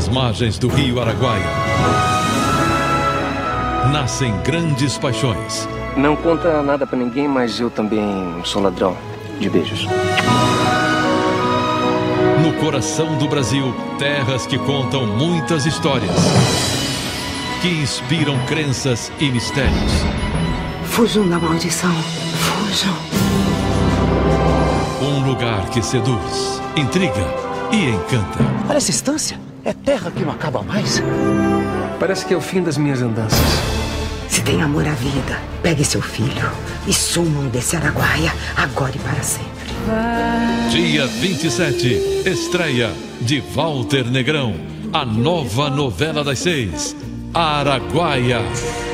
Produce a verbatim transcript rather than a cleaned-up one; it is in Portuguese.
Às margens do rio Araguaia nascem grandes paixões. Não conta nada pra ninguém, mas eu também sou ladrão de beijos. No coração do Brasil, terras que contam muitas histórias, que inspiram crenças e mistérios. Fujam da maldição, fujam. Um lugar que seduz, intriga e encanta. Olha essa estância, é terra que não acaba mais. Parece que é o fim das minhas andanças. Se tem amor à vida, pegue seu filho e sumam desse Araguaia, agora e para sempre. Dia vinte e sete, estreia de Walter Negrão, a nova novela das seis, Araguaia.